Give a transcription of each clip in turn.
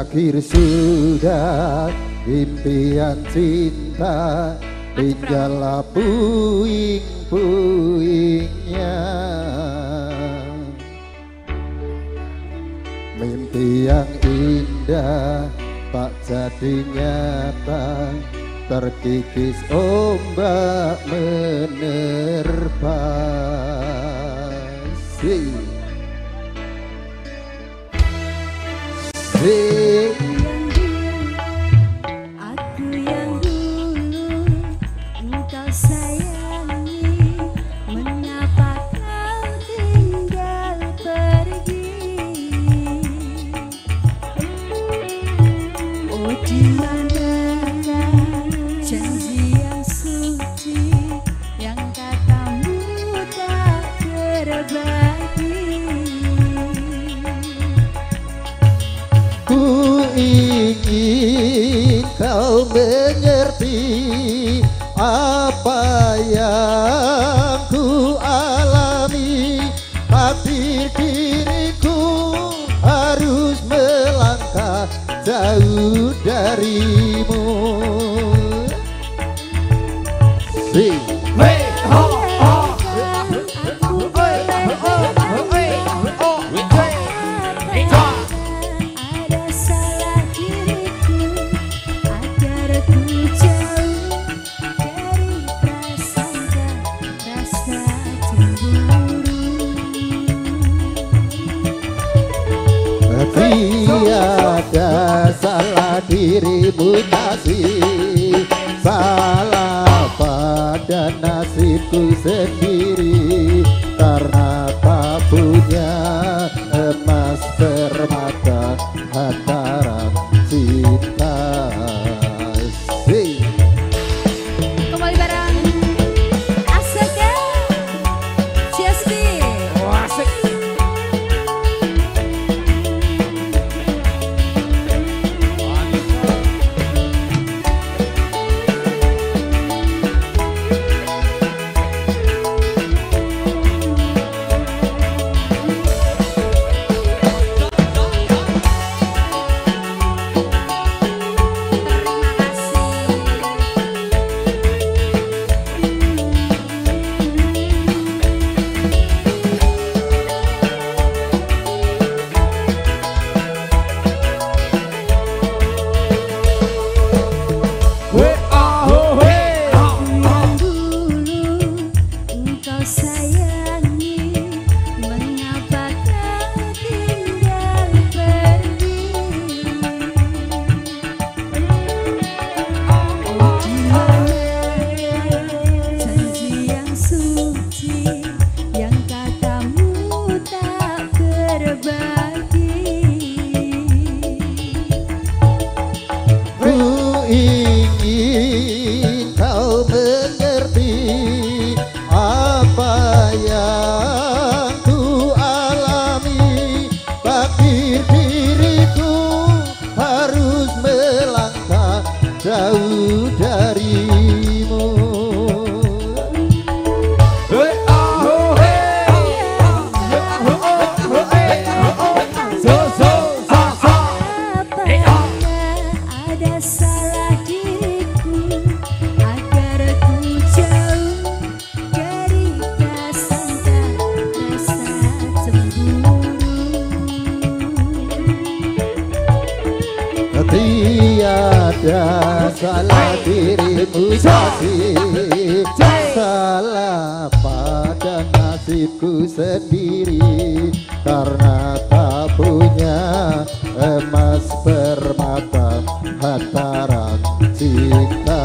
berakhir sudah impian cinta, tinggallah puing-puingnya. Mimpi yang indah tak jadi nyata, terkikis ombak menerpa. Aku yang dulu engkau sayangi, mengapa kau tinggal pergi? Oh, di manakah janji yang suci yang katamu tak terbagi? Ku ingin kau mengerti apa yang ku alami. Takdir diriku harus melangkah jauh darimu. Tiada salah dirimu kasih, salah pada nasibku sendiri, karena tak punya emas permata antara cinta. Kembali bareng Asik ya, Ciasti. Asik. Ingin kau mengerti apa yang ku alami. Takdir diriku harus melangkah jauh darimu. Ada salah diriku agar ku jauh dari prasangka rasa cemburu. Tiada salah dirimu kasih, salah pada nasibku sendiri, karena tak punya emas permata antara cinta.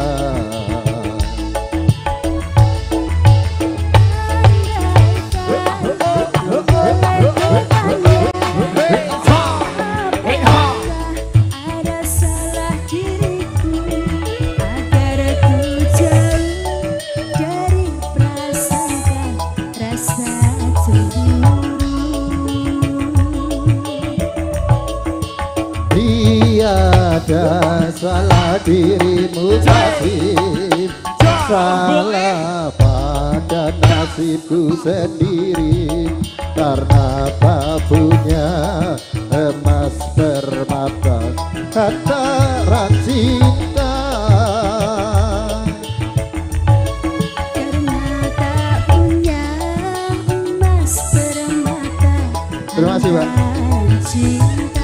Ada salah diriku agar ku jauh dari prasangka rasa cemburu. Tiada salah dirimu kasih, salah pada nasibku sendiri, karena tak punya emas permata antara cinta. Karena tak punya emas permata. Terima kasih, Mbak. Cinta